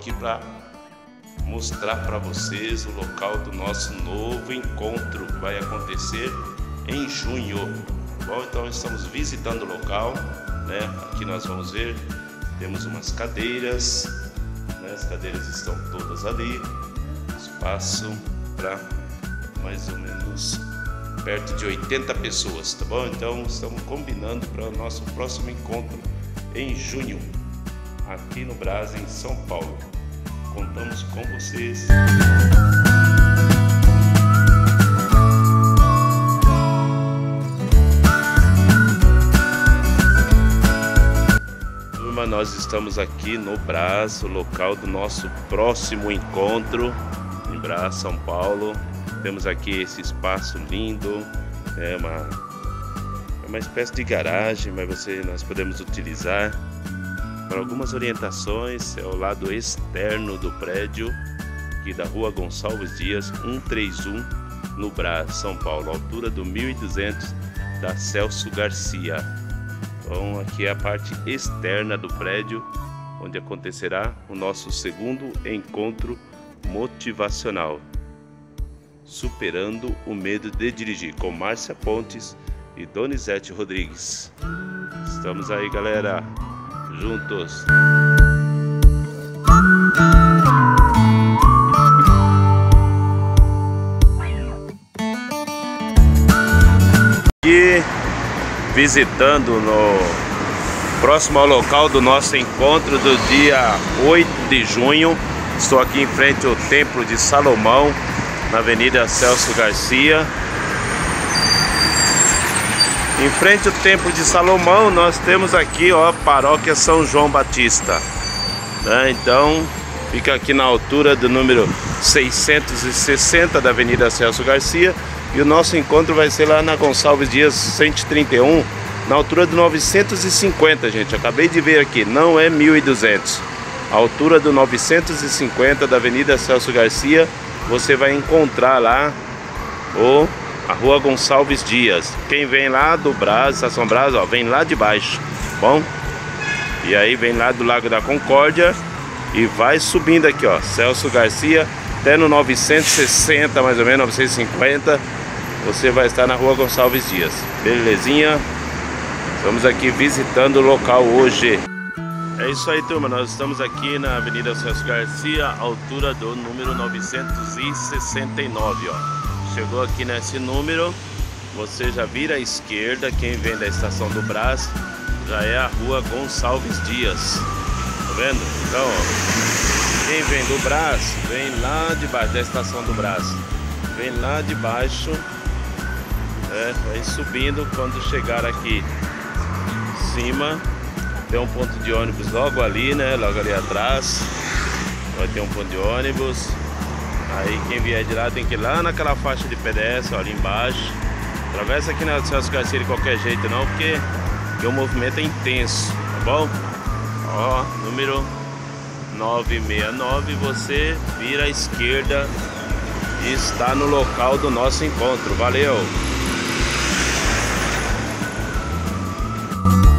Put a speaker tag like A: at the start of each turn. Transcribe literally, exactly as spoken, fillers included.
A: aqui para mostrar para vocês o local do nosso novo encontro que vai acontecer em junho. Bom, então estamos visitando o local, né? Aqui nós vamos ver, temos umas cadeiras, né? As cadeiras estão todas ali, espaço para mais ou menos perto de oitenta pessoas, tá bom? Então estamos combinando para o nosso próximo encontro em junho, aqui no Brás, em São Paulo. Contamos com vocês. Turma, nós estamos aqui no Brás, o local do nosso próximo encontro em Brás, São Paulo. Temos aqui esse espaço lindo, é uma, é uma espécie de garagem, mas você, nós podemos utilizar para algumas orientações. É o lado externo do prédio, aqui da Rua Gonçalves Dias, cento e trinta e um, no Brás, São Paulo, altura do mil e duzentos da Celso Garcia. Então aqui é a parte externa do prédio, onde acontecerá o nosso segundo encontro motivacional, Superando o Medo de Dirigir, com Márcia Pontes e Donizete Rodrigues. Estamos aí, galera, juntos. Aqui visitando no próximo ao local do nosso encontro do dia oito de junho. Estou aqui em frente ao Templo de Salomão, na Avenida Celso Garcia. Em frente ao Templo de Salomão, nós temos aqui, ó, a Paróquia São João Batista, né? Então fica aqui na altura do número seiscentos e sessenta da Avenida Celso Garcia, e o nosso encontro vai ser lá na Gonçalves Dias cento e trinta e um, na altura do novecentos e cinquenta, gente. Acabei de ver aqui, não é mil e duzentos. A altura do novecentos e cinquenta da Avenida Celso Garcia, você vai encontrar lá o, a Rua Gonçalves Dias. Quem vem lá do Brás, Estação Brás, ó, vem lá de baixo, bom? E aí vem lá do Lago da Concórdia e vai subindo aqui, ó, Celso Garcia, até no novecentos e sessenta, mais ou menos, novecentos e cinquenta, você vai estar na Rua Gonçalves Dias. Belezinha? Estamos aqui visitando o local hoje. É isso aí, turma, nós estamos aqui na Avenida Celso Garcia, altura do número novecentos e sessenta e nove, ó. Chegou aqui nesse número, você já vira à esquerda. Quem vem da Estação do Brás, já é a Rua Gonçalves Dias, tá vendo? Então, ó, quem vem do Brás, vem lá de baixo, da Estação do Brás, vem lá de baixo, é, vai subindo. Quando chegar aqui em cima, tem um ponto de ônibus logo ali, né? Logo ali atrás vai ter um ponto de ônibus. Aí quem vier de lá tem que ir lá naquela faixa de pedestre, ó, ali embaixo. Atravessa aqui na Celso Garcia de qualquer jeito não, porque, porque o movimento é intenso, tá bom? Ó, número novecentos e sessenta e nove, você vira à esquerda e está no local do nosso encontro. Valeu!